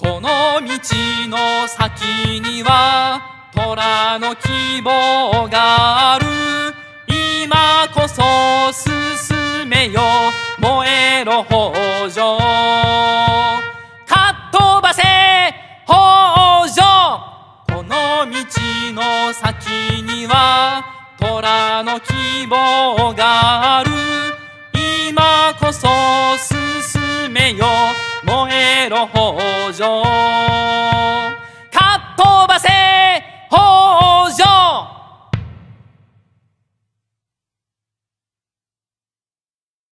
この道の先には虎の希望がある。今こそ進めよ燃えろ北条。かっ飛ばせ北条。この道の先には虎の希望がある。今こそ進めよ燃えろ北条。かっ飛ばせ北条。